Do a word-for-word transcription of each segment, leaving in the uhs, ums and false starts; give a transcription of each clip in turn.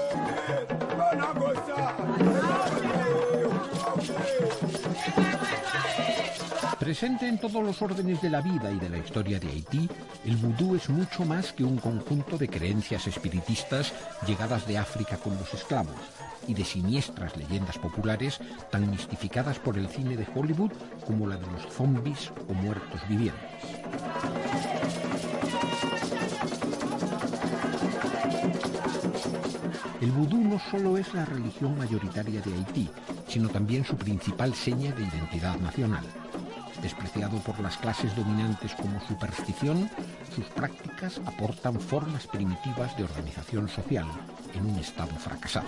Presente en todos los órdenes de la vida y de la historia de Haití, el vudú es mucho más que un conjunto de creencias espiritistas llegadas de África con los esclavos y de siniestras leyendas populares tan mistificadas por el cine de Hollywood como la de los zombies o muertos vivientes. El vudú no solo es la religión mayoritaria de Haití, sino también su principal seña de identidad nacional. Despreciado por las clases dominantes como superstición, sus prácticas aportan formas primitivas de organización social en un estado fracasado.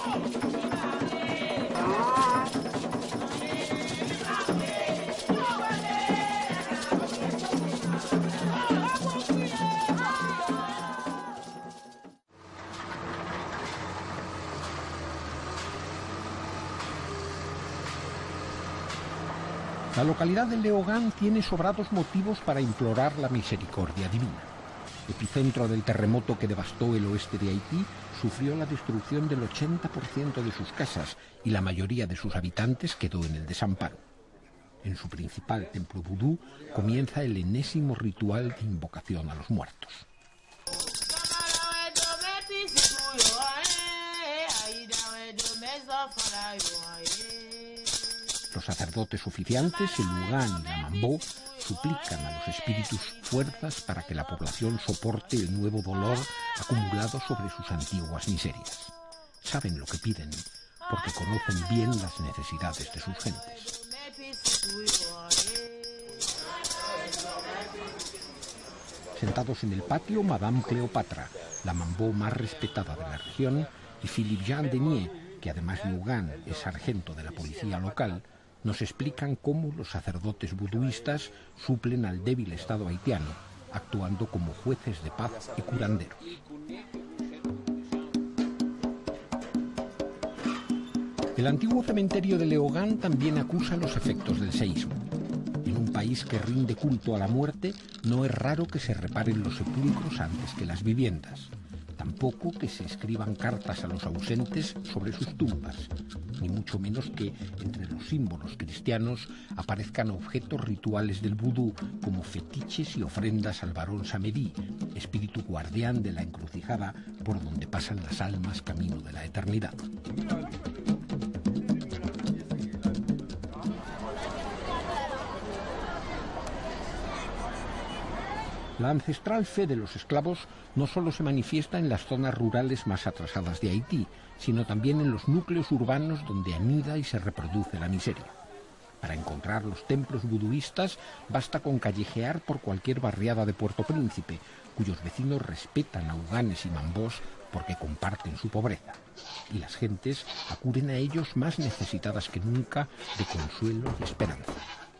La localidad de Léogâne tiene sobrados motivos para implorar la misericordia divina. Epicentro del terremoto que devastó el oeste de Haití, sufrió la destrucción del ochenta por ciento de sus casas y la mayoría de sus habitantes quedó en el desamparo. En su principal templo vudú comienza el enésimo ritual de invocación a los muertos. Los sacerdotes oficiantes, el Ugán y la Mambó, suplican a los espíritus fuerzas para que la población soporte el nuevo dolor acumulado sobre sus antiguas miserias. Saben lo que piden, porque conocen bien las necesidades de sus gentes. Sentados en el patio, Madame Cleopatra, la Mambó más respetada de la región, y Philippe Jean Denier, que además de Ugán es sargento de la policía local, nos explican cómo los sacerdotes buduistas suplen al débil Estado haitiano, actuando como jueces de paz y curanderos. El antiguo cementerio de Léogâne también acusa los efectos del seísmo. En un país que rinde culto a la muerte, no es raro que se reparen los sepulcros antes que las viviendas. Tampoco que se escriban cartas a los ausentes sobre sus tumbas, ni mucho menos que entre los símbolos cristianos aparezcan objetos rituales del vudú como fetiches y ofrendas al varón Samedi, espíritu guardián de la encrucijada por donde pasan las almas camino de la eternidad. La ancestral fe de los esclavos no solo se manifiesta en las zonas rurales más atrasadas de Haití, sino también en los núcleos urbanos donde anida y se reproduce la miseria. Para encontrar los templos buduistas basta con callejear por cualquier barriada de Puerto Príncipe, cuyos vecinos respetan a uganes y mambós porque comparten su pobreza. Y las gentes acuden a ellos más necesitadas que nunca de consuelo y esperanza.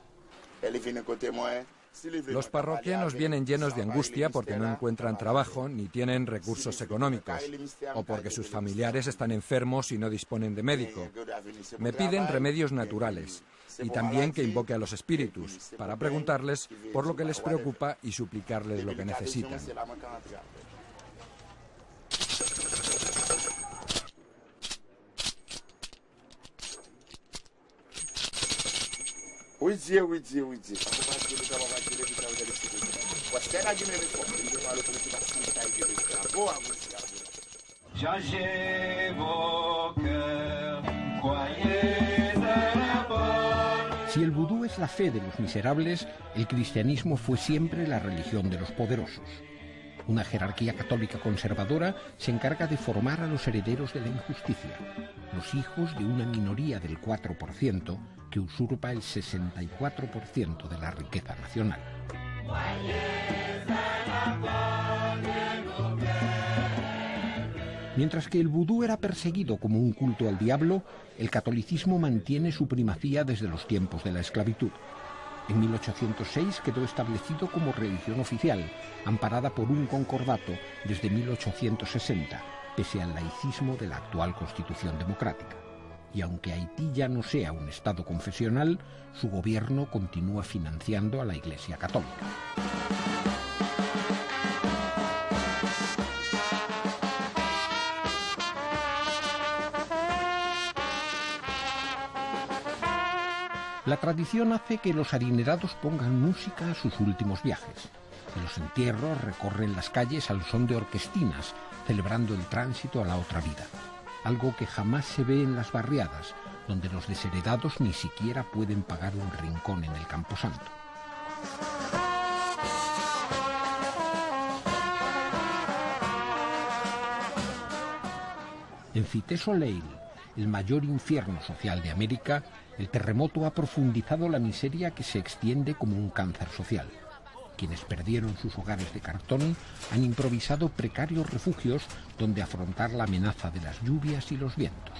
Los parroquianos vienen llenos de angustia porque no encuentran trabajo ni tienen recursos económicos, o porque sus familiares están enfermos y no disponen de médico. Me piden remedios naturales y también que invoque a los espíritus para preguntarles por lo que les preocupa y suplicarles lo que necesitan. Si el vudú es la fe de los miserables, el cristianismo fue siempre la religión de los poderosos. Una jerarquía católica conservadora se encarga de formar a los herederos de la injusticia, los hijos de una minoría del cuatro por ciento que usurpa el sesenta y cuatro por ciento de la riqueza nacional. Mientras que el vudú era perseguido como un culto al diablo, el catolicismo mantiene su primacía desde los tiempos de la esclavitud. En mil ochocientos seis quedó establecido como religión oficial, amparada por un concordato desde mil ochocientos sesenta, pese al laicismo de la actual Constitución democrática. Y aunque Haití ya no sea un Estado confesional, su gobierno continúa financiando a la Iglesia Católica. La tradición hace que los adinerados pongan música a sus últimos viajes. En los entierros recorren las calles al son de orquestinas, celebrando el tránsito a la otra vida. Algo que jamás se ve en las barriadas, donde los desheredados ni siquiera pueden pagar un rincón en el camposanto. En Cité-Soleil, el mayor infierno social de América, el terremoto ha profundizado la miseria que se extiende como un cáncer social. Quienes perdieron sus hogares de cartón han improvisado precarios refugios donde afrontar la amenaza de las lluvias y los vientos.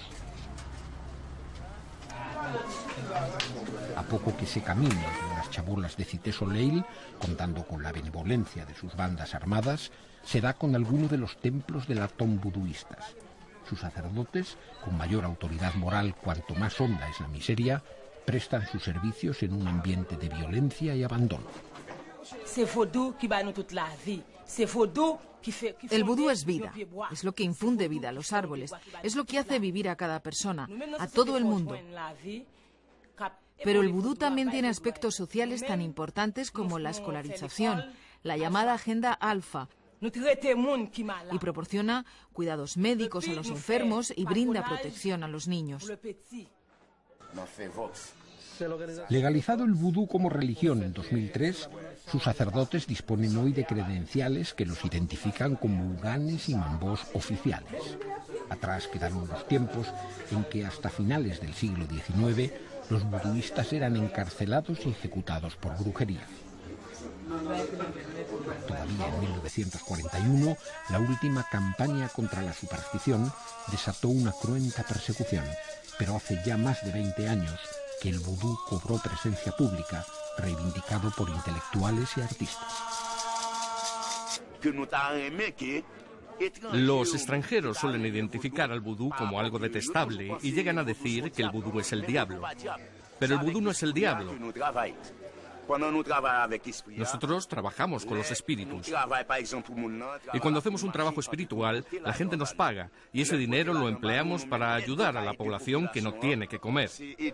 A poco que se camine entre las chabolas de Cité-Soleil, contando con la benevolencia de sus bandas armadas, se da con alguno de los templos de la Tom buduistas. Sus sacerdotes, con mayor autoridad moral cuanto más honda es la miseria, prestan sus servicios en un ambiente de violencia y abandono. El vudú es vida, es lo que infunde vida a los árboles, es lo que hace vivir a cada persona, a todo el mundo. Pero el vudú también tiene aspectos sociales tan importantes como la escolarización, la llamada agenda alfa, y proporciona cuidados médicos a los enfermos y brinda protección a los niños. Legalizado el vudú como religión en dos mil tres, sus sacerdotes disponen hoy de credenciales que los identifican como uganes y mambós oficiales. Atrás quedaron los tiempos en que hasta finales del siglo diecinueve los buduistas eran encarcelados y ejecutados por brujería. Todavía en mil novecientos cuarenta y uno, la última campaña contra la superstición desató una cruenta persecución, pero hace ya más de veinte años que el vudú cobró presencia pública, reivindicado por intelectuales y artistas. Los extranjeros suelen identificar al vudú como algo detestable y llegan a decir que el vudú es el diablo. Pero el vudú no es el diablo. Nosotros trabajamos con los espíritus. Y cuando hacemos un trabajo espiritual, la gente nos paga y ese dinero lo empleamos para ayudar a la población que no tiene que comer.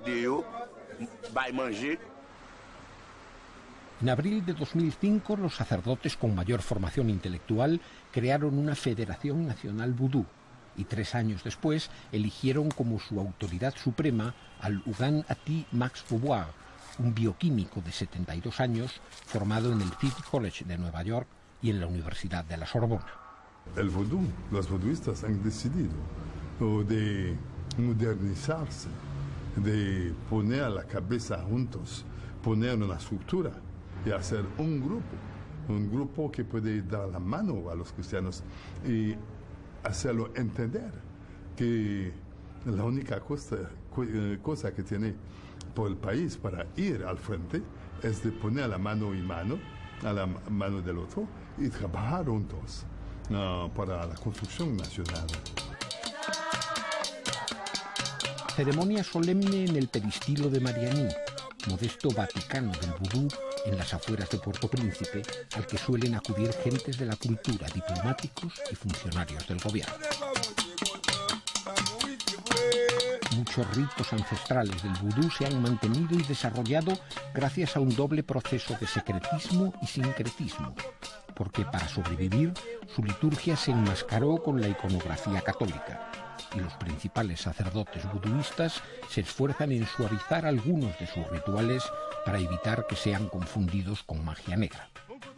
En abril de dos mil cinco, los sacerdotes con mayor formación intelectual crearon una Federación Nacional Vudú y tres años después eligieron como su autoridad suprema al Ugan Ati Max Beauvoir, un bioquímico de setenta y dos años formado en el City College de Nueva York y en la Universidad de la Sorbona. El vudú, los buduistas han decidido de modernizarse, de poner a la cabeza juntos, poner una estructura y hacer un grupo, un grupo que puede dar la mano a los cristianos y hacerlo entender que la única cosa, cosa que tiene por el país para ir al frente es de poner la mano y mano a la mano del otro y trabajar juntos uh, para la construcción nacional. Ceremonia solemne en el peristilo de Marianí, modesto Vaticano del vudú en las afueras de Puerto Príncipe, al que suelen acudir gentes de la cultura, diplomáticos y funcionarios del gobierno. Muchos ritos ancestrales del vudú se han mantenido y desarrollado gracias a un doble proceso de secretismo y sincretismo, porque para sobrevivir su liturgia se enmascaró con la iconografía católica, y los principales sacerdotes buduistas se esfuerzan en suavizar algunos de sus rituales para evitar que sean confundidos con magia negra.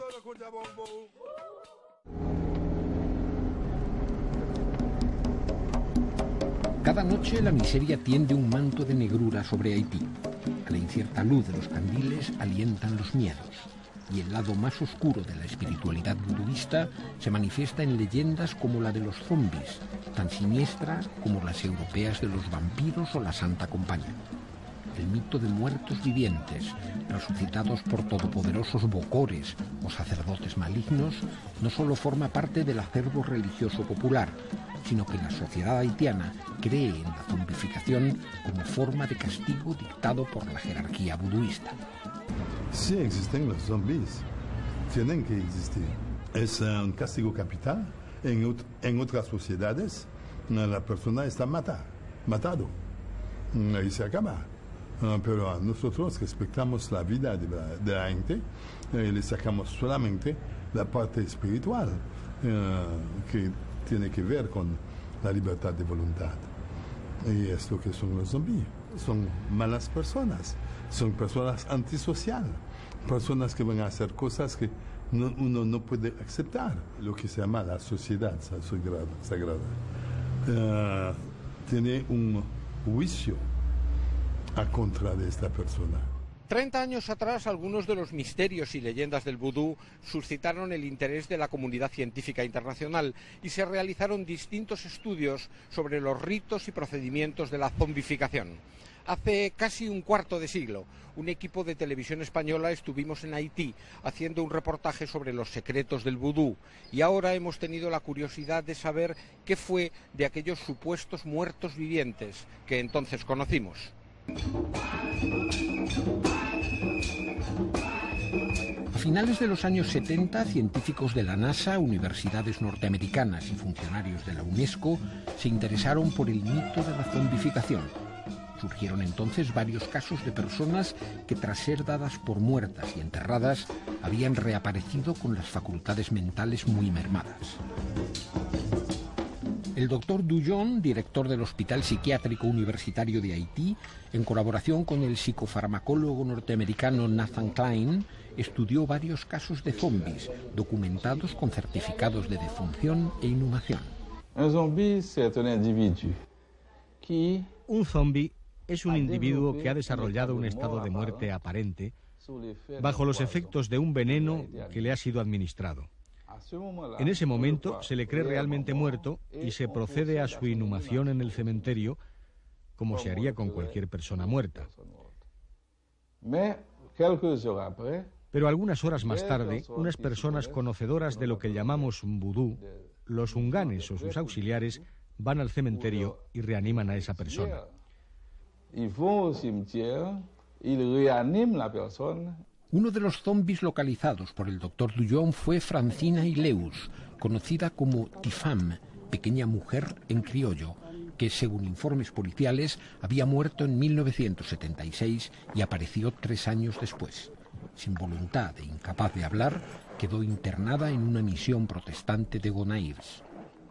Cada noche la miseria tiende un manto de negrura sobre Haití. A la incierta luz de los candiles alientan los miedos, y el lado más oscuro de la espiritualidad buduista se manifiesta en leyendas como la de los zombis, tan siniestra como las europeas de los vampiros o la Santa Compañía. El mito de muertos vivientes, resucitados por todopoderosos bocores o sacerdotes malignos, no solo forma parte del acervo religioso popular, sino que la sociedad haitiana cree en la zombificación como forma de castigo dictado por la jerarquía buduista. Si existen los zombies, tienen que existir. Es un castigo capital. En, ot en otras sociedades, la persona está mata, matado y se acaba. Uh, pero a nosotros respetamos la vida de la, de la gente y eh, le sacamos solamente la parte espiritual uh, que tiene que ver con la libertad de voluntad. Y es lo que son los zombies. Son malas personas, son personas antisociales, personas que van a hacer cosas que no, uno no puede aceptar, lo que se llama la sociedad sagrada. sagrada. Uh, tiene un juicio a contra de esta persona. Treinta años atrás, algunos de los misterios y leyendas del vudú suscitaron el interés de la comunidad científica internacional y se realizaron distintos estudios sobre los ritos y procedimientos de la zombificación. Hace casi un cuarto de siglo, un equipo de televisión española estuvimos en Haití haciendo un reportaje sobre los secretos del vudú y ahora hemos tenido la curiosidad de saber qué fue de aquellos supuestos muertos vivientes que entonces conocimos. A finales de los años setenta, científicos de la NASA, universidades norteamericanas y funcionarios de la UNESCO se interesaron por el mito de la zombificación. Surgieron entonces varios casos de personas que, tras ser dadas por muertas y enterradas, habían reaparecido con las facultades mentales muy mermadas. El doctor Dujon, director del Hospital Psiquiátrico Universitario de Haití, en colaboración con el psicofarmacólogo norteamericano Nathan Klein, estudió varios casos de zombies, documentados con certificados de defunción e inhumación. Un zombie es un individuo que... Un zombie es un individuo que ha desarrollado un estado de muerte aparente bajo los efectos de un veneno que le ha sido administrado. En ese momento se le cree realmente muerto y se procede a su inhumación en el cementerio como se haría con cualquier persona muerta. Pero algunas horas más tarde, unas personas conocedoras de lo que llamamos vudú, los unganes o sus auxiliares, van al cementerio y reaniman a esa persona. Uno de los zombies localizados por el doctor Dujon fue Francina Ileus, conocida como Tifam, pequeña mujer en criollo, que según informes policiales había muerto en mil novecientos setenta y seis y apareció tres años después. Sin voluntad e incapaz de hablar, quedó internada en una misión protestante de Gonaives.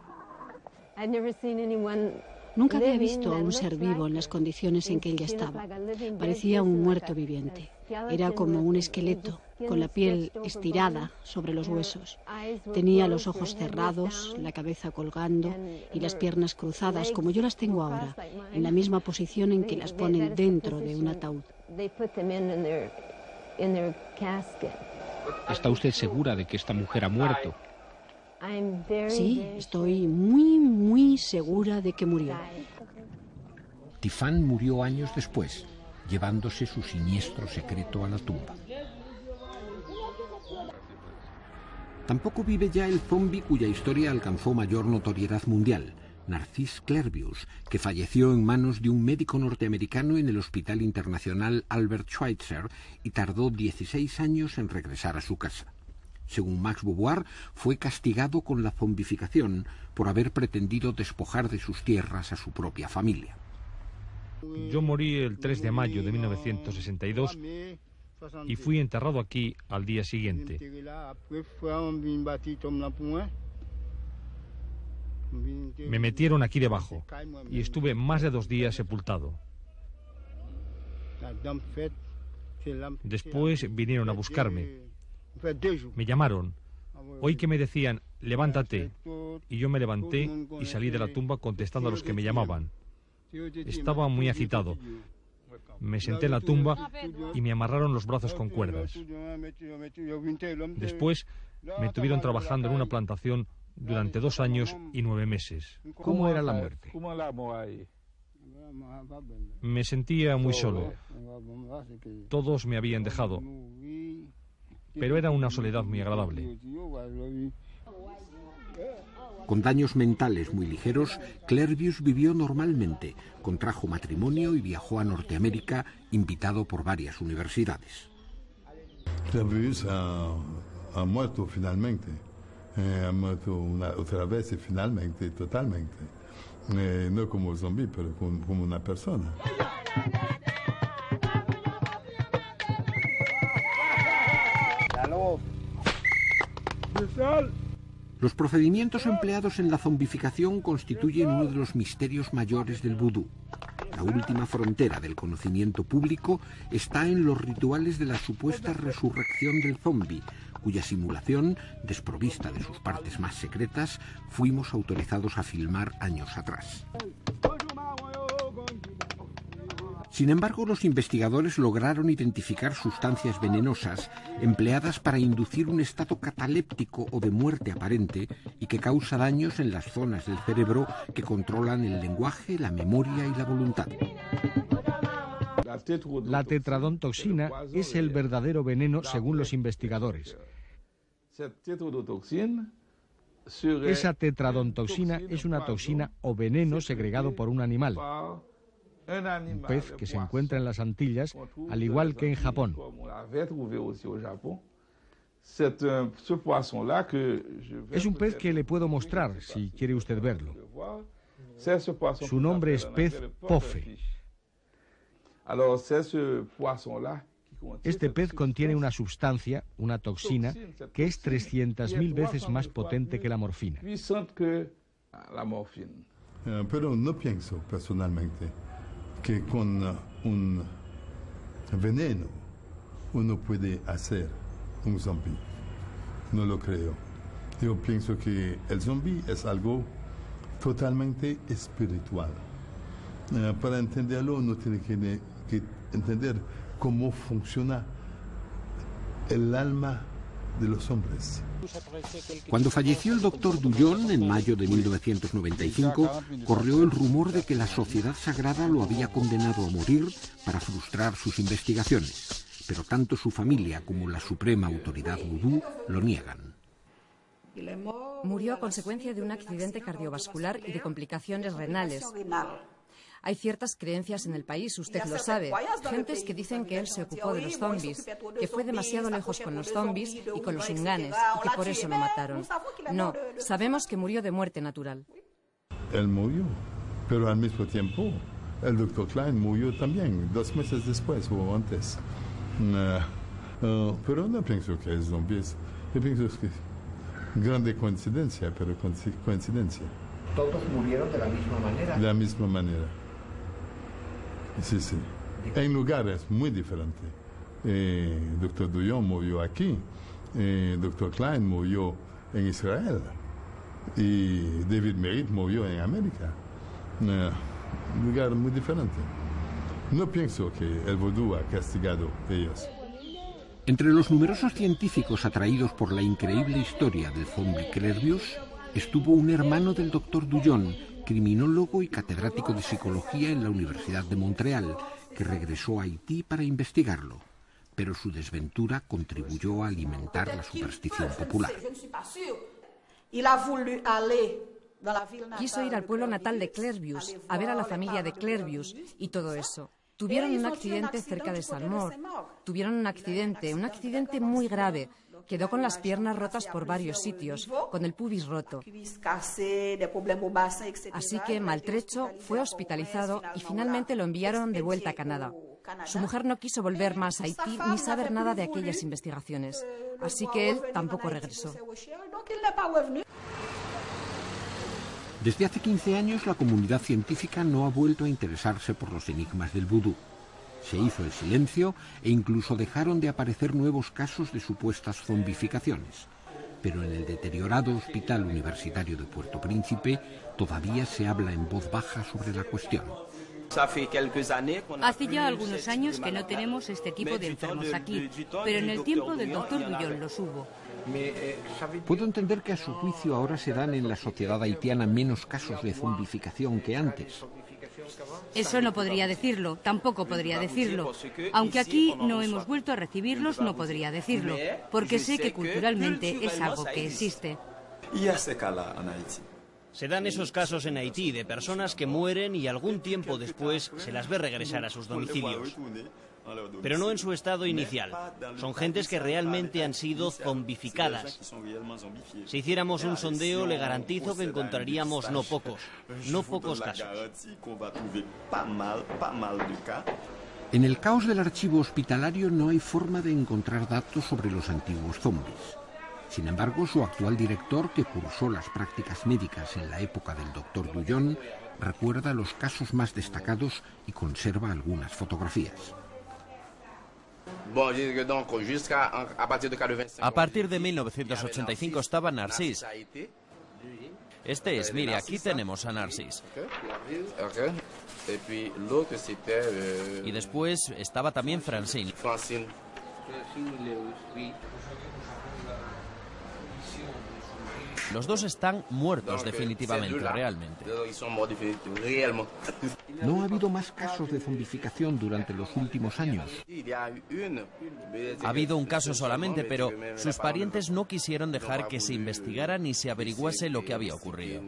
Nunca había visto a un ser vivo en las condiciones en que ella estaba. Parecía un muerto viviente. Era como un esqueleto, con la piel estirada sobre los huesos. Tenía los ojos cerrados, la cabeza colgando y las piernas cruzadas, como yo las tengo ahora, en la misma posición en que las ponen dentro de un ataúd. ¿Está usted segura de que esta mujer ha muerto? Sí, estoy muy, muy segura de que murió. Tifán murió años después, llevándose su siniestro secreto a la tumba. Tampoco vive ya el zombi cuya historia alcanzó mayor notoriedad mundial, Narcís Clervius, que falleció en manos de un médico norteamericano en el Hospital Internacional Albert Schweitzer y tardó dieciséis años en regresar a su casa. Según Max Beauvoir, fue castigado con la zombificación por haber pretendido despojar de sus tierras a su propia familia. Yo morí el tres de mayo de mil novecientos sesenta y dos y fui enterrado aquí al día siguiente. Me metieron aquí debajo y estuve más de dos días sepultado. Después vinieron a buscarme. Me llamaron. Oí que me decían, levántate. Y yo me levanté y salí de la tumba contestando a los que me llamaban. Estaba muy agitado. Me senté en la tumba y me amarraron los brazos con cuerdas. Después me tuvieron trabajando en una plantación durante dos años y nueve meses. ¿Cómo era la muerte? Me sentía muy solo. Todos me habían dejado. Pero era una soledad muy agradable. Con daños mentales muy ligeros, Clervius vivió normalmente, contrajo matrimonio y viajó a Norteamérica, invitado por varias universidades. Clervius ha, ha muerto finalmente, eh, ha muerto una, otra vez y finalmente, totalmente. Eh, no como zombie, pero como, como una persona. Los procedimientos empleados en la zombificación constituyen uno de los misterios mayores del vudú. La última frontera del conocimiento público está en los rituales de la supuesta resurrección del zombi, cuya simulación, desprovista de sus partes más secretas, fuimos autorizados a filmar años atrás. Sin embargo, los investigadores lograron identificar sustancias venenosas empleadas para inducir un estado cataléptico o de muerte aparente y que causa daños en las zonas del cerebro que controlan el lenguaje, la memoria y la voluntad. La tetradontoxina es el verdadero veneno según los investigadores. Esa tetradontoxina es una toxina o veneno segregado por un animal, un pez que se encuentra en las Antillas, al igual que en Japón. Es un pez que le puedo mostrar, si quiere usted verlo. Su nombre es pez pofe. Este pez contiene una sustancia, una toxina, que es trescientas mil veces más potente que la morfina. Pero no pienso personalmente que con un veneno uno puede hacer un zombie. No lo creo. Yo pienso que el zombie es algo totalmente espiritual. Uh, para entenderlo uno tiene que, que entender cómo funciona el alma de los hombres. Cuando falleció el doctor Dullon en mayo de mil novecientos noventa y cinco, corrió el rumor de que la Sociedad Sagrada lo había condenado a morir para frustrar sus investigaciones. Pero tanto su familia como la suprema autoridad vudú lo niegan. Murió a consecuencia de un accidente cardiovascular y de complicaciones renales. Hay ciertas creencias en el país, usted lo sabe. Gentes que dicen que él se ocupó de los zombies, que fue demasiado lejos con los zombies y con los inganes, y que por eso lo mataron. No, sabemos que murió de muerte natural. Él murió, pero al mismo tiempo el doctor Klein murió también, dos meses después o antes. Uh, uh, pero no pienso que es zombies. Yo pienso que es grande coincidencia, pero coincidencia. ¿Todos murieron de la misma manera? De la misma manera. Sí, sí. En lugares muy diferentes. El eh, doctor Dullon murió aquí, el eh, doctor Klein murió en Israel y David Merritt murió en América. Eh, un lugar muy diferente. No pienso que el vudú ha castigado a ellos. Entre los numerosos científicos atraídos por la increíble historia del zombie Clervius, estuvo un hermano del doctor Dullon, criminólogo y catedrático de psicología en la Universidad de Montreal, que regresó a Haití para investigarlo. Pero su desventura contribuyó a alimentar la superstición popular. Quiso ir al pueblo natal de Clervius, a ver a la familia de Clervius y todo eso. Tuvieron un accidente cerca de Saint-Maur. Tuvieron un accidente, un accidente muy grave. Quedó con las piernas rotas por varios sitios, con el pubis roto. Así que, maltrecho, fue hospitalizado y finalmente lo enviaron de vuelta a Canadá. Su mujer no quiso volver más a Haití ni saber nada de aquellas investigaciones. Así que él tampoco regresó. Desde hace quince años, la comunidad científica no ha vuelto a interesarse por los enigmas del vudú. Se hizo el silencio e incluso dejaron de aparecer nuevos casos de supuestas zombificaciones. Pero en el deteriorado Hospital Universitario de Puerto Príncipe todavía se habla en voz baja sobre la cuestión. Hace ya algunos años que no tenemos este tipo de enfermos aquí, pero en el tiempo del doctor Dullon los hubo. Puedo entender que a su juicio ahora se dan en la sociedad haitiana menos casos de zombificación que antes. Eso no podría decirlo, tampoco podría decirlo. Aunque aquí no hemos vuelto a recibirlos, no podría decirlo, porque sé que culturalmente es algo que existe. Se dan esos casos en Haití de personas que mueren y algún tiempo después se las ve regresar a sus domicilios. Pero no en su estado inicial. Son gentes que realmente han sido zombificadas. Si hiciéramos un sondeo, le garantizo que encontraríamos no pocos, no pocos casos. En el caos del archivo hospitalario no hay forma de encontrar datos sobre los antiguos zombies. Sin embargo, su actual director, que cursó las prácticas médicas en la época del doctor Dullon, recuerda los casos más destacados y conserva algunas fotografías. A partir de mil novecientos ochenta y cinco estaba Narcís. Este es, mire, aquí tenemos a Narcís. Y después estaba también Francine. Los dos están muertos definitivamente, realmente. No ha habido más casos de zombificación durante los últimos años. Ha habido un caso solamente, pero sus parientes no quisieron dejar que se investigara ni se averiguase lo que había ocurrido.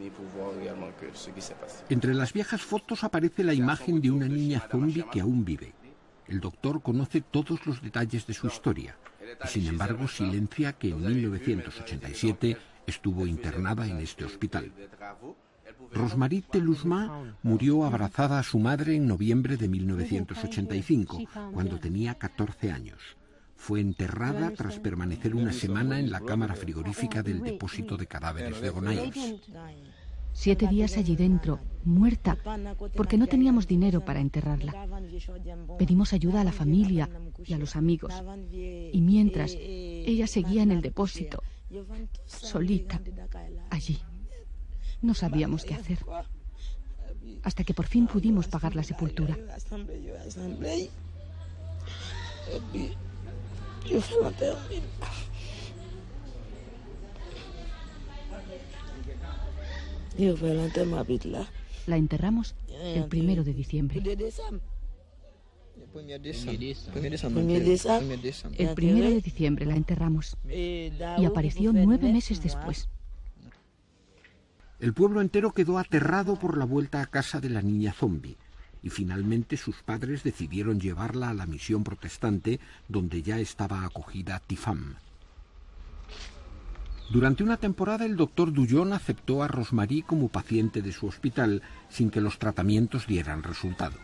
Entre las viejas fotos aparece la imagen de una niña zombie que aún vive. El doctor conoce todos los detalles de su historia y, sin embargo, silencia que en mil novecientos ochenta y siete estuvo internada en este hospital. Rosemarie Telusma murió abrazada a su madre en noviembre de mil novecientos ochenta y cinco, cuando tenía catorce años. Fue enterrada tras permanecer una semana en la cámara frigorífica del depósito de cadáveres de Gonaives. Siete días allí dentro, muerta, porque no teníamos dinero para enterrarla. Pedimos ayuda a la familia y a los amigos. Y mientras, ella seguía en el depósito, solita, allí. No sabíamos qué hacer. Hasta que por fin pudimos pagar la sepultura. La enterramos el primero de diciembre. El primero de diciembre la enterramos y apareció nueve meses después. El pueblo entero quedó aterrado por la vuelta a casa de la niña zombie y finalmente sus padres decidieron llevarla a la misión protestante donde ya estaba acogida Tifam. Durante una temporada el doctor Dullon aceptó a Rosemarie como paciente de su hospital sin que los tratamientos dieran resultado.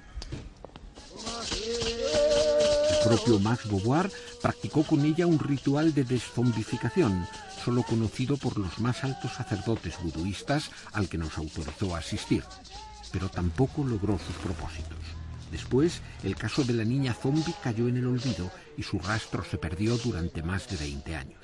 El propio Max Beauvoir practicó con ella un ritual de deszombificación, solo conocido por los más altos sacerdotes buduistas al que nos autorizó a asistir, pero tampoco logró sus propósitos. Después, el caso de la niña zombie cayó en el olvido y su rastro se perdió durante más de veinte años.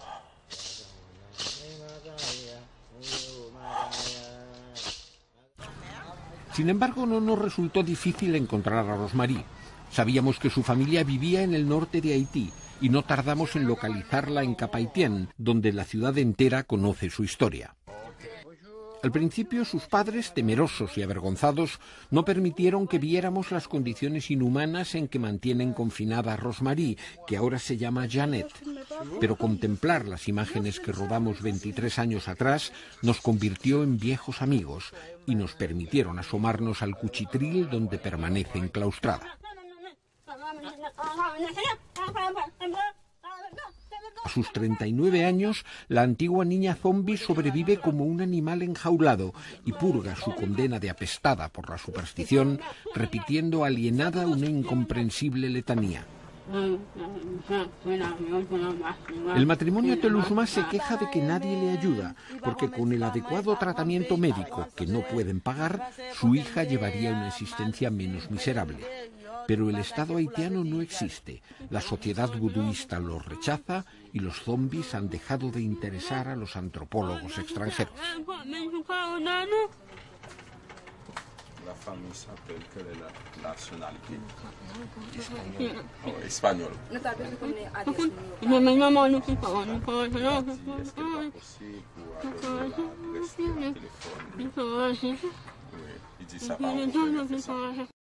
Sin embargo, no nos resultó difícil encontrar a Rosemarie. Sabíamos que su familia vivía en el norte de Haití y no tardamos en localizarla en Cap-Haitien, donde la ciudad entera conoce su historia. Al principio, sus padres, temerosos y avergonzados, no permitieron que viéramos las condiciones inhumanas en que mantienen confinada a Rosemarie, que ahora se llama Janet. Pero contemplar las imágenes que rodamos veintitrés años atrás nos convirtió en viejos amigos y nos permitieron asomarnos al cuchitril donde permanece enclaustrada. A sus treinta y nueve años, la antigua niña zombie sobrevive como un animal enjaulado y purga su condena de apestada por la superstición, repitiendo alienada una incomprensible letanía. El matrimonio Telusma se queja de que nadie le ayuda, porque con el adecuado tratamiento médico que no pueden pagar, su hija llevaría una existencia menos miserable. Pero el Estado haitiano no existe, la sociedad buduista los rechaza y los zombies han dejado de interesar a los antropólogos extranjeros. La famille s'appelle quelle est la nationalité? Espagnol. Est-ce que c'est pas possible pour avoir l'adresse téléphone? Oui, il dit ça va, on peut faire ça.